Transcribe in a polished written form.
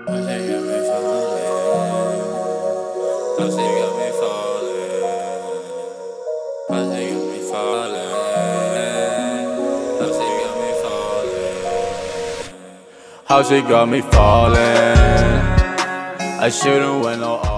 How she got me falling. I shouldn't went no